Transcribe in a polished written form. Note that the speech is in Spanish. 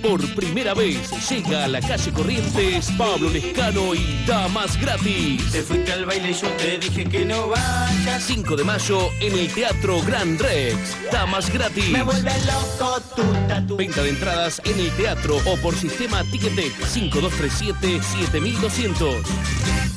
Por primera vez llega a la calle Corrientes Pablo Lescano y Damas Gratis. Te fuiste al baile y yo te dije que no vayas. 5 de mayo en el Teatro Gran Rex. Damas Gratis. Me vuelve loco tu tatu. Venta de entradas en el teatro o por sistema Ticketek 5237-7200.